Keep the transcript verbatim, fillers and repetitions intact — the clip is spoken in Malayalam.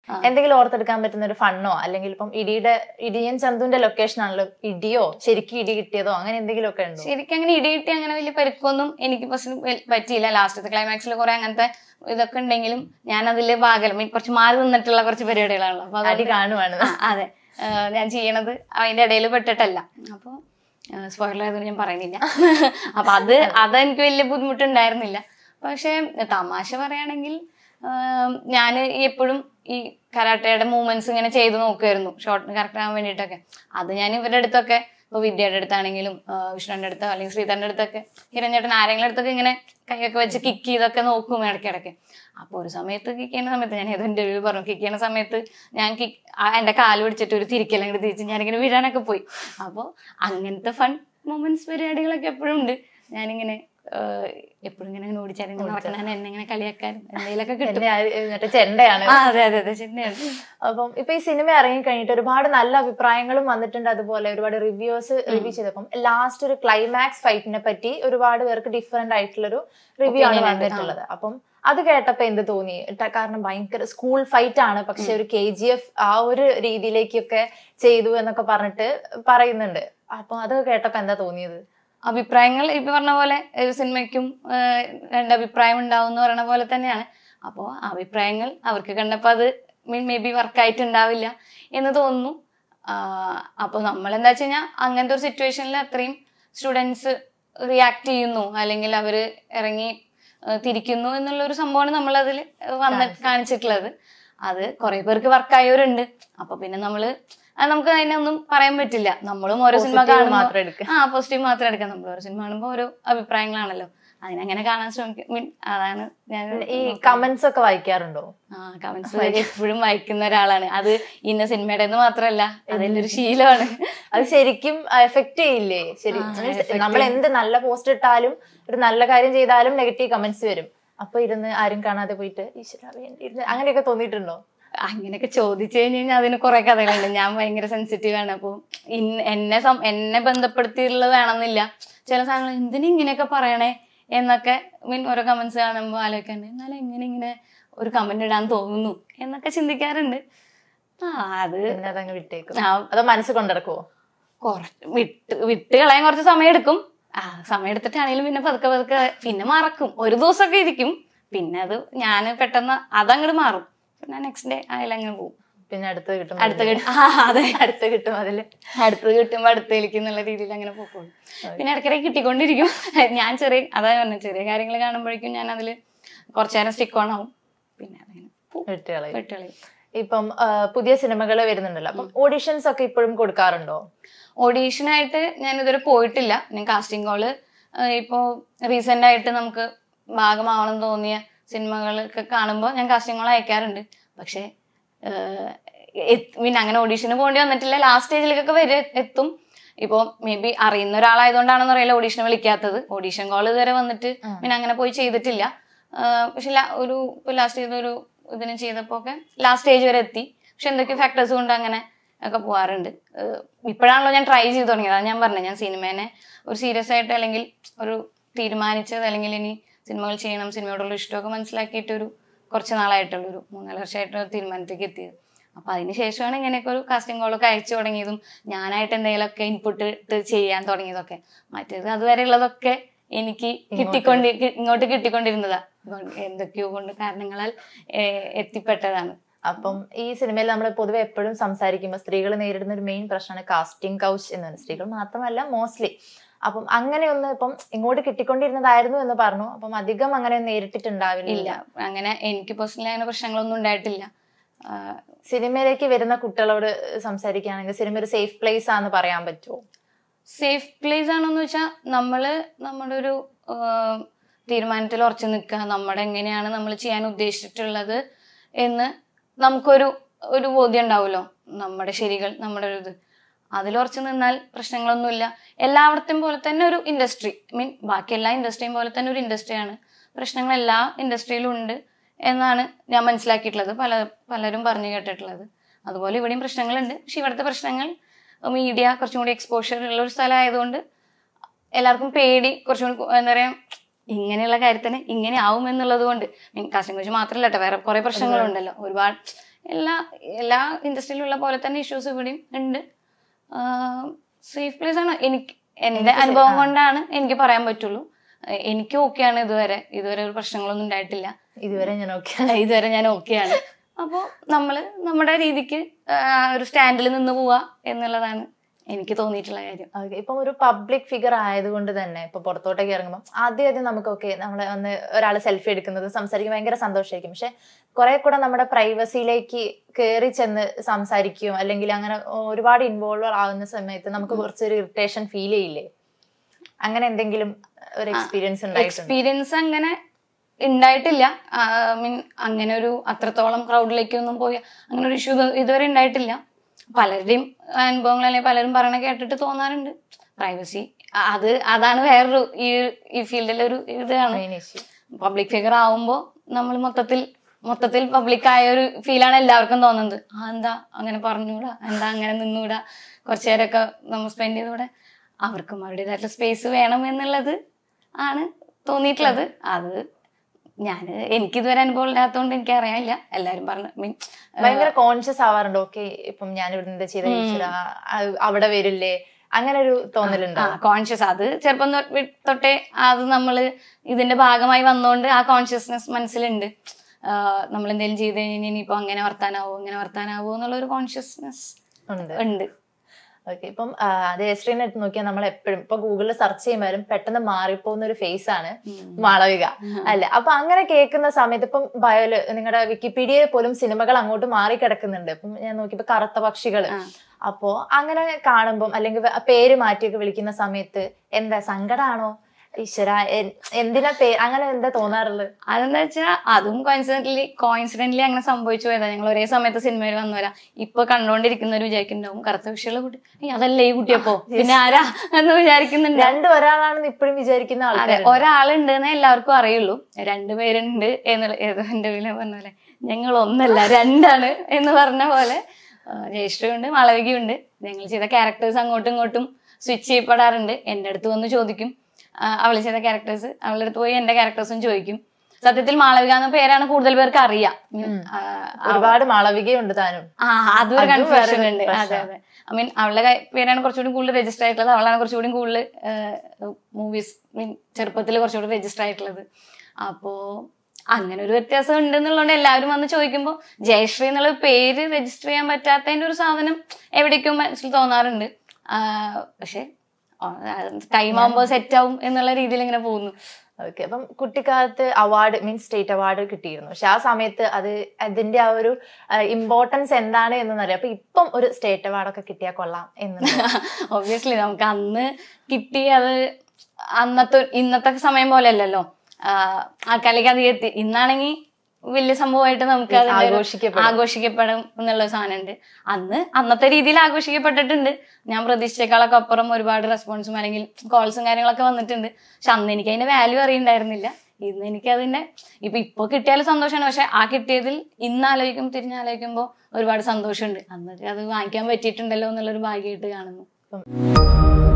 എന്തെങ്കിലും ഓർത്തെടുക്കാൻ പറ്റുന്ന ഒരു ഫണ്ണോ അല്ലെങ്കിൽ ഇപ്പം ഇടിയുടെ ഇടിയൻ ചന്തുവിന്റെ ലൊക്കേഷൻ ആണല്ലോ, ഇടിയോ ശരിക്കും ഇടി കിട്ടിയതോ അങ്ങനെ എന്തെങ്കിലും ഒക്കെ ഉണ്ടോ? ശരിക്കും അങ്ങനെ ഇടി കിട്ടി അങ്ങനെ വലിയ പരിക്കൊന്നും എനിക്ക് പറ്റിയില്ല. ലാസ്റ്റത്തെ ക്ലൈമാക്സിൽ കുറെ അങ്ങനത്തെ ഇതൊക്കെ ഉണ്ടെങ്കിലും ഞാൻ അതില് ഭാഗം കുറച്ച് മാറി നിന്നിട്ടുള്ള കുറച്ച് പരിപാടികളാണല്ലോ. അപ്പൊ അടി കാണുവാണ്. അതെ, ഞാൻ ചെയ്യണത് അതിന്റെ ഇടയിൽ പെട്ടിട്ടല്ല. അപ്പൊ സ്പോയിലർ ആയതുകൊണ്ട് ഞാൻ പറയുന്നില്ല. അപ്പൊ അത് അതെനിക്ക് വലിയ ബുദ്ധിമുട്ടുണ്ടായിരുന്നില്ല. പക്ഷെ തമാശ പറയുകയാണെങ്കിൽ ഞാൻ എപ്പോഴും ഈ കരാട്ടയുടെ മൂവ്മെന്റ്സ് ഇങ്ങനെ ചെയ്ത് നോക്കുമായിരുന്നു ഷോർട്ട് കറക്റ്റ് ആകാൻ വേണ്ടിയിട്ടൊക്കെ. അത് ഞാൻ ഇവരുടെ അടുത്തൊക്കെ, ഇപ്പൊ വിദ്യയുടെ അടുത്താണെങ്കിലും വിഷ്ണുവിന്റെ അടുത്തോ അല്ലെങ്കിൽ ശ്രീധരന്റെ അടുത്തൊക്കെ ഹിരണ്യേട്ടൻ ആരെങ്കിലും അടുത്തൊക്കെ ഇങ്ങനെ കൈയൊക്കെ വെച്ച് കിക്ക് ചെയ്തൊക്കെ നോക്കും ഇടയ്ക്കിടയ്ക്ക്. അപ്പൊ ഒരു സമയത്ത് കിക്ക് ചെയ്യുന്ന സമയത്ത് ഞാൻ ഏതോ ഇന്റർവ്യൂ പറഞ്ഞു, കിക്ക് ചെയ്യുന്ന സമയത്ത് ഞാൻ കിക്ക് എന്റെ കാല് പിടിച്ചിട്ട് ഒരു തിരിക്കലങ്ങോട്ട് തിരിച്ച് ഞാനിങ്ങനെ വീഴാനൊക്കെ പോയി. അപ്പോൾ അങ്ങനത്തെ ഫൺ മൊമെന്റ്സ് പരിപാടികളൊക്കെ എപ്പോഴും ഉണ്ട്. ഞാനിങ്ങനെ എപ്പോഴും ഇങ്ങനെ ഓടിച്ചാലും നടക്കണ എന്നെ ഇങ്ങനെ കളിയാക്കാനും എന്തെങ്കിലുമൊക്കെ കിട്ടും. ചെണ്ടയാണ്. അതെ അതെ അതെ ചെണ്ടയാണ്. അപ്പം ഇപ്പൊ ഈ സിനിമ ഇറങ്ങി കഴിഞ്ഞിട്ട് ഒരുപാട് നല്ല അഭിപ്രായങ്ങളും വന്നിട്ടുണ്ട്. അതുപോലെ ഒരുപാട് റിവ്യൂസ് റിവ്യൂ ചെയ്തപ്പം ലാസ്റ്റ് ഒരു ക്ലൈമാക്സ് ഫൈറ്റിനെ പറ്റി ഒരുപാട് പേർക്ക് ഡിഫറെന്റ് ആയിട്ടുള്ളൊരു റിവ്യൂ ആണ് വന്നിട്ടുള്ളത്. അപ്പം അത് കേട്ടപ്പോ എന്ത് തോന്നി? കാരണം ഭയങ്കര സ്കൂൾ ഫൈറ്റ് ആണ്, പക്ഷെ ഒരു കെ ജി എഫ് ആ ഒരു രീതിയിലേക്കൊക്കെ ചെയ്തു എന്നൊക്കെ പറഞ്ഞിട്ട് പറയുന്നുണ്ട്. അപ്പൊ അത് കേട്ടപ്പോ എന്താ തോന്നിയത്? അഭിപ്രായങ്ങൾ ഇപ്പൊ പറഞ്ഞ പോലെ ഒരു സിനിമയ്ക്കും രണ്ട് അഭിപ്രായം ഉണ്ടാവും എന്ന് പറയുന്ന പോലെ തന്നെയാണ്. അപ്പോൾ അഭിപ്രായങ്ങൾ അവർക്ക് കണ്ടപ്പോൾ അത് മീൻ മേ ബി വർക്കായിട്ടുണ്ടാവില്ല എന്ന് തോന്നുന്നു. അപ്പൊ നമ്മൾ എന്താ വെച്ച് കഴിഞ്ഞാൽ അങ്ങനത്തെ ഒരു സിറ്റുവേഷനിൽ അത്രയും സ്റ്റുഡൻസ് റിയാക്ട് ചെയ്യുന്നു അല്ലെങ്കിൽ അവര് ഇറങ്ങി തിരിക്കുന്നു എന്നുള്ളൊരു സംഭവമാണ് നമ്മളതിൽ വന്ന് കാണിച്ചിട്ടുള്ളത്. അത് കുറെ പേർക്ക് വർക്കായവരുണ്ട്. അപ്പൊ പിന്നെ നമ്മള് നമുക്ക് അതിനൊന്നും പറയാൻ പറ്റില്ല. നമ്മളും ഓരോ സിനിമ കാണുമ്പോൾ ആ പോസിറ്റീവ് മാത്രം എടുക്കാം. നമ്മൾ ഓരോ സിനിമ കാണുമ്പോൾ ഓരോ അഭിപ്രായങ്ങളാണല്ലോ, അതിനങ്ങനെ കാണാൻ ശ്രമിക്കും. മീൻ അതാണ് ഞാൻ. ഈ കമന്റ്സ് ഒക്കെ വായിക്കാറുണ്ടോ? ആ കമന്റ്സ് എപ്പോഴും വായിക്കുന്ന ഒരാളാണ്. അത് ഇന്ന സിനിമയുടെ മാത്രമല്ല, അതിന്റെ ഒരു ശീലമാണ്. അത് ശരിക്കും എഫക്ട് ചെയ്യില്ലേ? ശരി, നമ്മൾ എന്ത് നല്ല പോസ്റ്റ് ഇട്ടാലും ഒരു നല്ല കാര്യം ചെയ്താലും നെഗറ്റീവ് കമന്റ്സ് വരും. അപ്പൊ ഇരുന്ന് ആരും കാണാതെ പോയിട്ട് ഈശ്വരാ വേണ്ടി അങ്ങനെയൊക്കെ തോന്നിയിട്ടുണ്ടോ? അങ്ങനെയൊക്കെ ചോദിച്ചു കഴിഞ്ഞ് കഴിഞ്ഞാൽ അതിന് കുറെ കഥകളുണ്ട്. ഞാൻ ഭയങ്കര സെൻസിറ്റീവ് ആണ്. അപ്പൊ എന്നെ എന്നെ ബന്ധപ്പെടുത്തിയിട്ടുള്ളത് വേണമെന്നില്ല. ചില സാധനങ്ങൾ എന്തിനും ഇങ്ങനെയൊക്കെ പറയണേ എന്നൊക്കെ മീൻ ഓരോ കമന്റ്സ് കാണുമ്പോൾ ആലോചിക്കാണ്ട് എന്നാലും എങ്ങനെ ഇങ്ങനെ ഒരു കമന്റ് ഇടാൻ തോന്നുന്നു എന്നൊക്കെ ചിന്തിക്കാറുണ്ട്. ആ അത് അതങ്ങ് വിട്ടേക്കും. അതോ മനസ്സ് കൊണ്ടിറക്കുവോ? കുറച്ച് വിട്ട് വിട്ട് കളയാൻ കുറച്ച് സമയം എടുക്കും. ആ സമയം എടുത്തിട്ടാണെങ്കിലും പിന്നെ പതുക്കെ പതുക്കെ പിന്നെ മറക്കും. ഒരു ദിവസമൊക്കെ ഇരിക്കും, പിന്നെ അത് ഞാൻ പെട്ടെന്ന് അതങ്ങോട്ട് മാറും. പിന്നെ നെക്സ്റ്റ് ഡേ അതിലങ്ങനെ പോകും. പിന്നെ അടുത്തത് കിട്ടും അടുത്ത കിട്ടും അതെ അടുത്ത് കിട്ടും അതില് അടുത്തത് കിട്ടുമ്പോ അടുത്തേക്ക് എന്നുള്ള രീതിയിൽ അങ്ങനെ പോകും. പിന്നെ ഇടയ്ക്കിടയ്ക്ക് കിട്ടിക്കൊണ്ടിരിക്കും. ഞാൻ ചെറിയ അതാ പറഞ്ഞ ചെറിയ കാര്യങ്ങൾ കാണുമ്പോഴേക്കും ഞാൻ അതില് കുറച്ചു നേരം സ്റ്റിക്ക് ഓൺ ആവും. പിന്നെ അതങ്ങനെ വിട്ടുകളയും വിട്ടുകളയും. ഇപ്പം പുതിയ സിനിമകൾ വരുന്നുണ്ടല്ലോ, അപ്പം ഓഡീഷൻസ് ഒക്കെ ഇപ്പോഴും കൊടുക്കാറുണ്ടോ? ഓഡീഷനായിട്ട് ഞാൻ ഇതുവരെ പോയിട്ടില്ല. ഞാൻ കാസ്റ്റിംഗ് കോള് ഇപ്പോ റീസെന്റ് ആയിട്ട് നമുക്ക് ഭാഗമാവണം തോന്നിയ സിനിമകളൊക്കെ കാണുമ്പോൾ ഞാൻ കാസ്റ്റിംഗ് കോൾ അയക്കാറുണ്ട്. പക്ഷെ പിന്നെ അങ്ങനെ ഓഡീഷന് പോകേണ്ടി വന്നിട്ടില്ല. ലാസ്റ്റ് സ്റ്റേജിലേക്കൊക്കെ വരെ എത്തും. ഇപ്പൊ മേ ബി അറിയുന്ന ഒരാളായതുകൊണ്ടാണെന്ന് അറിയില്ല ഓഡീഷന് വിളിക്കാത്തത്. ഓഡീഷൻ കോൾ ഇതുവരെ വന്നിട്ട് പിന്നെ അങ്ങനെ പോയി ചെയ്തിട്ടില്ല. പക്ഷെ ഒരു ലാസ്റ്റ് ചെയ്തൊരു ഇതിന് ചെയ്തപ്പോ ഒക്കെ ലാസ്റ്റ് സ്റ്റേജ് വരെ എത്തി. പക്ഷെ എന്തൊക്കെ ഫാക്ടേഴ്സ് കൊണ്ട് അങ്ങനെ ഒക്കെ പോകാറുണ്ട്. ഇപ്പോഴാണല്ലോ ഞാൻ ട്രൈ ചെയ്ത് തുടങ്ങിയത്. അത് ഞാൻ പറഞ്ഞു, ഞാൻ സിനിമേനെ ഒരു സീരിയസ് ആയിട്ട് അല്ലെങ്കിൽ ഒരു തീരുമാനിച്ചത് അല്ലെങ്കിൽ ഇനി സിനിമകൾ ചെയ്യണം, സിനിമയോടുള്ള ഇഷ്ടമൊക്കെ മനസ്സിലാക്കിയിട്ട് ഒരു കുറച്ച് നാളായിട്ടുള്ള ഒരു മൂന്നാല് വർഷമായിട്ട് തീരുമാനത്തേക്ക് എത്തിയത്. അപ്പൊ അതിന് ശേഷമാണ് ഇങ്ങനെയൊക്കെ ഒരു കാസ്റ്റിംഗ് കോളൊക്കെ അയച്ചു തുടങ്ങിയതും ഞാനായിട്ട് എന്തെങ്കിലുമൊക്കെ ഇൻപുട്ട് ഇട്ട് ചെയ്യാൻ തുടങ്ങിയതൊക്കെ. മറ്റേത് അതുവരെ ഉള്ളതൊക്കെ എനിക്ക് കിട്ടിക്കൊണ്ടി ഇങ്ങോട്ട് കിട്ടിക്കൊണ്ടിരുന്നതാ എന്തൊക്കെയോ കൊണ്ട് കാരണങ്ങളാൽ എത്തിപ്പെട്ടതാണ്. അപ്പം ഈ സിനിമയിൽ നമ്മൾ പൊതുവെ എപ്പോഴും സംസാരിക്കുമ്പോൾ സ്ത്രീകൾ നേരിടുന്ന ഒരു മെയിൻ പ്രശ്നമാണ് കാസ്റ്റിംഗ് കൗച്ച് എന്നാണ്. സ്ത്രീകൾ മാത്രമല്ല മോസ്റ്റ്ലി. അപ്പം അങ്ങനെ ഒന്ന് ഇപ്പം ഇങ്ങോട്ട് കിട്ടിക്കൊണ്ടിരുന്നതായിരുന്നു എന്ന് പറഞ്ഞു. അപ്പം അധികം അങ്ങനെ നേരിട്ടിട്ടുണ്ടാവില്ല. അങ്ങനെ എനിക്ക് പേഴ്സണലി അങ്ങനെ പ്രശ്നങ്ങളൊന്നും ഉണ്ടായിട്ടില്ല. സിനിമയിലേക്ക് വരുന്ന കുട്ടികളോട് സംസാരിക്കുകയാണെങ്കിൽ സിനിമ ഒരു സേഫ് പ്ലേസ് ആണെന്ന് പറയാൻ പറ്റുമോ? സേഫ് പ്ലേസ് ആണെന്ന് വെച്ചാൽ നമ്മള് നമ്മുടെ ഒരു തീരുമാനത്തിൽ ഉറച്ചു നിൽക്കുക. നമ്മുടെ എങ്ങനെയാണ് നമ്മൾ ചെയ്യാൻ ഉദ്ദേശിച്ചിട്ടുള്ളത് എന്ന് നമുക്കൊരു ഒരു ബോധ്യം ഉണ്ടാവുമല്ലോ. നമ്മുടെ ശരികൾ നമ്മുടെ ഒരു ഇത് അതിൽ ഉറച്ചു നിന്നാൽ പ്രശ്നങ്ങളൊന്നുമില്ല. എല്ലായിടത്തും പോലെ തന്നെ ഒരു ഇൻഡസ്ട്രി മീൻ ബാക്കി എല്ലാ ഇൻഡസ്ട്രിയും പോലെ തന്നെ ഒരു ഇൻഡസ്ട്രിയാണ്. പ്രശ്നങ്ങൾ എല്ലാ ഇൻഡസ്ട്രിയിലും ഉണ്ട് എന്നാണ് ഞാൻ മനസ്സിലാക്കിയിട്ടുള്ളത്, പല പലരും പറഞ്ഞു കേട്ടിട്ടുള്ളത്. അതുപോലെ ഇവിടെയും പ്രശ്നങ്ങളുണ്ട്. പക്ഷെ ഇവിടുത്തെ പ്രശ്നങ്ങൾ മീഡിയ കുറച്ചും കൂടി എക്സ്പോഷർ ഉള്ള ഒരു സ്ഥലമായതുകൊണ്ട് എല്ലാവർക്കും പേടി കുറച്ചും കൂടി എന്താ പറയാ ഇങ്ങനെയുള്ള കാര്യത്തിന് ഇങ്ങനെ ആവും എന്നുള്ളത് കൊണ്ട് കാസ്റ്റിംഗ് കോച്ച് മാത്രമല്ല കേട്ടോ, വേറെ കുറെ പ്രശ്നങ്ങളുണ്ടല്ലോ. ഒരുപാട് എല്ലാ എല്ലാ ഇൻഡസ്ട്രിയിലുള്ള പോലെ തന്നെ ഇഷ്യൂസ് ഇവിടെയും ഉണ്ട്. സേഫ് പ്ലേസ് ആണ് എനിക്ക്, എന്റെ അനുഭവം കൊണ്ടാണ് എനിക്ക് പറയാൻ പറ്റുള്ളൂ. എനിക്ക് ഓക്കെയാണ്, ഇതുവരെ ഇതുവരെ ഒരു പ്രശ്നങ്ങളൊന്നും ഉണ്ടായിട്ടില്ല. ഇതുവരെ ഞാൻ ഓക്കെ ഇതുവരെ ഞാൻ ഓക്കെയാണ്. അപ്പോൾ നമ്മള് നമ്മുടെ രീതിക്ക് ഒരു സ്റ്റാൻഡിൽ നിന്ന് പോവാ എന്നുള്ളതാണ് എനിക്ക് തോന്നിയിട്ടുള്ള കാര്യം. ഓക്കെ, ഇപ്പം ഒരു പബ്ലിക് ഫിഗർ ആയതുകൊണ്ട് തന്നെ ഇപ്പൊ പുറത്തോട്ടേക്ക് ഇറങ്ങുമ്പോൾ ആദ്യം ആദ്യം നമുക്ക് ഓക്കെ നമ്മളെ വന്ന് ഒരാൾ സെൽഫി എടുക്കുന്നത് സംസാരിക്കും ഭയങ്കര സന്തോഷമായിരിക്കും. പക്ഷെ കുറെ കൂടെ നമ്മുടെ പ്രൈവസിയിലേക്ക് കയറി ചെന്ന് സംസാരിക്കും അല്ലെങ്കിൽ അങ്ങനെ ഒരുപാട് ഇൻവോൾവ് ആവുന്ന സമയത്ത് നമുക്ക് കുറച്ചൊരു ഇറിറ്റേഷൻ ഫീൽ ചെയ്യില്ലേ? അങ്ങനെ എന്തെങ്കിലും ഒരു എക്സ്പീരിയൻസ് ഉണ്ടായിട്ടുണ്ടോ? എക്സ്പീരിയൻസ് അങ്ങനെ ഉണ്ടായിട്ടില്ല. മീൻ അങ്ങനെ ഒരു അത്രത്തോളം ക്രൗഡിലേക്കൊന്നും പോയി അങ്ങനെ ഒരു ഇഷ്യൂ ഇതുവരെ ഉണ്ടായിട്ടില്ല. പലരുടെയും അനുഭവങ്ങൾ അല്ലെങ്കിൽ പലരും പറയണ കേട്ടിട്ട് തോന്നാറുണ്ട് പ്രൈവസി. അത് അതാണ് വേറൊരു ഈ ഈ ഫീൽഡിലെ ഒരു ഇതാണ്. പബ്ലിക് ഫിഗർ ആവുമ്പോൾ നമ്മൾ മൊത്തത്തിൽ മൊത്തത്തിൽ പബ്ലിക് ആയ ഒരു ഫീലാണ് എല്ലാവർക്കും തോന്നുന്നത്. ആ എന്താ അങ്ങനെ പറഞ്ഞുകൂടാ, എന്താ അങ്ങനെ നിന്നുകൂടാ, കുറച്ചു നേരമൊക്കെ നമ്മൾ സ്പെൻഡ് ചെയ്തുകൂടെ. അവർക്കും അവരുടേതായിട്ടുള്ള സ്പേസ് വേണം എന്നുള്ളത് ആണ് തോന്നിയിട്ടുള്ളത്. അത് ഞാൻ എനിക്കിതുവരെ അനുഭവം ഇല്ലാത്തതുകൊണ്ട് എനിക്ക് അറിയാനില്ല. എല്ലാരും പറഞ്ഞു മീൻ ഭയങ്കര കോൺഷ്യസ് ആവാറുണ്ട്. ഓക്കെ ഇപ്പം ഞാൻ ഇവിടെ എന്താ ചെയ്ത അവിടെ വരില്ലേ, അങ്ങനെ ഒരു തോന്നലുണ്ടോ? കോൺഷ്യസ്, അത് ചെറുപ്പം തൊട്ടേ അത് നമ്മള് ഇതിന്റെ ഭാഗമായി വന്നോണ്ട് ആ കോൺഷ്യസ്നെസ് മനസ്സിലുണ്ട്. നമ്മൾ എന്തെങ്കിലും ചെയ്ത് കഴിഞ്ഞാൽ ഇനിയിപ്പോ അങ്ങനെ വർത്താനാവോ അങ്ങനെ വർത്താനാവോ എന്നുള്ള ഒരു കോൺഷ്യസ്നെസ് ഉണ്ട്. ഓക്കെ, ഇപ്പം ജയശ്രീനെ നോക്കിയാൽ നമ്മൾ എപ്പോഴും ഇപ്പൊ ഗൂഗിളിൽ സെർച്ച് ചെയ്യുമ്പോഴും പെട്ടെന്ന് മാറിപ്പോകുന്ന ഒരു ഫേസ് ആണ് മാളവിക അല്ലെ? അപ്പൊ അങ്ങനെ കേൾക്കുന്ന സമയത്ത് ഇപ്പം ബയോല് നിങ്ങളുടെ വിക്കിപീഡിയയിൽ പോലും സിനിമകൾ അങ്ങോട്ട് മാറി കിടക്കുന്നുണ്ട്. ഇപ്പം ഞാൻ നോക്കിയപ്പോ കറുത്ത പക്ഷികള്. അപ്പോ അങ്ങനെ കാണുമ്പം അല്ലെങ്കിൽ പേര് മാറ്റിയൊക്കെ വിളിക്കുന്ന സമയത്ത് എന്താ സങ്കടാണോ? ഈശ്വര എന്തിനാ പേ അങ്ങനെ എന്താ തോന്നാറുള്ളത്? അതെന്താ വെച്ചാൽ അതും കോയിൻസിഡന്റലി കോയിൻസിഡന്റലി അങ്ങനെ സംഭവിച്ചു പോയതാ. ഞങ്ങൾ ഒരേ സമയത്ത് സിനിമയിൽ വന്നവരാ. ഇപ്പൊ കണ്ടുകൊണ്ടിരിക്കുന്നവർ വിചാരിക്കുന്നുണ്ടാവും കറുത്ത വിഷയുള്ള കുട്ടി അതല്ലേ ഈ കുട്ടിയപ്പോ പിന്നെ ആരാ എന്ന് വിചാരിക്കുന്നുണ്ട്. രണ്ടു ഒരാളാണെന്ന് ഇപ്പോഴും വിചാരിക്കുന്ന ആൾക്കാർ ഒരാളുണ്ട് എന്ന് എല്ലാവർക്കും അറിയുള്ളൂ. രണ്ടുപേരുണ്ട് എന്നുള്ള ഏതോ എന്റെ വീട്ടിൽ പറഞ്ഞ പോലെ ഞങ്ങൾ ഒന്നല്ല രണ്ടാണ് എന്ന് പറഞ്ഞ പോലെ ജയശ്രീയുണ്ട് മാളവികയുണ്ട്. ഞങ്ങൾ ചെയ്ത ക്യാരക്ടേഴ്സ് അങ്ങോട്ടും ഇങ്ങോട്ടും സ്വിച്ച് ചെയ്യപ്പെടാറുണ്ട്. എന്റെ അടുത്ത് വന്ന് ചോദിക്കും അവള് ചെയ്ത ക്യാരക്ടേഴ്സ്, അവളുടെ അടുത്ത് പോയി എന്റെ ക്യാരക്ടേഴ്സും ചോദിക്കും. സത്യത്തിൽ മാളവിക എന്ന പേരാണ് കൂടുതൽ പേർക്ക് അറിയാം. ഒരുപാട് മാളവികയുണ്ട് താനും. ആ അതൊരു കൺഫ്യൂഷൻ ഉണ്ട്. അതെ അതെ ഐ മീൻ അവളുടെ പേരാണ് കുറച്ചുകൂടി കൂടുതൽ രജിസ്റ്റർ ആയിട്ടുള്ളത്. അവളാണ് കുറച്ചുകൂടി കൂടുതൽ മൂവീസ് മീൻ ചെറുപ്പത്തിൽ കുറച്ചുകൂടി രജിസ്റ്റർ ആയിട്ടുള്ളത്. അപ്പോ അങ്ങനെ ഒരു വ്യത്യാസം ഉണ്ടെന്നുള്ളതുകൊണ്ട് എല്ലാവരും വന്ന് ചോദിക്കുമ്പോൾ ജയശ്രീ എന്നുള്ള പേര് രജിസ്റ്റർ ചെയ്യാൻ പറ്റാത്തതിന്റെ ഒരു സാധനം എവിടേക്കും മനസ്സിൽ തോന്നാറുണ്ട്. പക്ഷെ ടൈം ആവുമ്പോൾ സെറ്റ് ആവും എന്നുള്ള രീതിയിൽ ഇങ്ങനെ പോകുന്നു. ഓക്കെ, അപ്പം കുട്ടിക്കാലത്ത് അവാർഡ് മീൻസ് സ്റ്റേറ്റ് അവാർഡ് കിട്ടിയിരുന്നു. പക്ഷെ ആ സമയത്ത് അത് അതിന്റെ ആ ഒരു ഇമ്പോർട്ടൻസ് എന്താണ് എന്നറിയാം. അപ്പൊ ഇപ്പം ഒരു സ്റ്റേറ്റ് അവാർഡൊക്കെ കിട്ടിയാൽ കൊള്ളാം എന്ന് ഒബ്വിയസ്ലി നമുക്ക് അന്ന് കിട്ടി. അത് അന്നത്തെ ഇന്നത്തെ സമയം പോലെ അല്ലല്ലോ. ആൾക്കാരിലേക്ക് അധികം എത്തി. ഇന്നാണെങ്കിൽ വലിയ സംഭവമായിട്ട് നമുക്ക് ആഘോഷിക്കപ്പെടും എന്നുള്ള സാധനമുണ്ട്. അന്ന് അന്നത്തെ രീതിയിൽ ആഘോഷിക്കപ്പെട്ടിട്ടുണ്ട്. ഞാൻ പ്രതീക്ഷിച്ചേക്കാളൊക്കെ അപ്പുറം ഒരുപാട് റെസ്പോൺസും അല്ലെങ്കിൽ കോൾസും കാര്യങ്ങളൊക്കെ വന്നിട്ടുണ്ട്. പക്ഷെ അന്ന് എനിക്ക് അതിന്റെ വാല്യൂ അറിയണ്ടായിരുന്നില്ല. ഇന്ന് എനിക്ക് അതിന്റെ ഇപ്പൊ ഇപ്പൊ കിട്ടിയാലും സന്തോഷമാണ്. പക്ഷെ ആ കിട്ടിയതിൽ ഇന്ന് ആലോചിക്കും തിരിഞ്ഞാലോചിക്കുമ്പോൾ ഒരുപാട് സന്തോഷമുണ്ട്. അന്നൊക്കെ അത് വാങ്ങിക്കാൻ പറ്റിയിട്ടുണ്ടല്ലോ എന്നുള്ളൊരു ഭാഗ്യമായിട്ട് കാണുന്നു.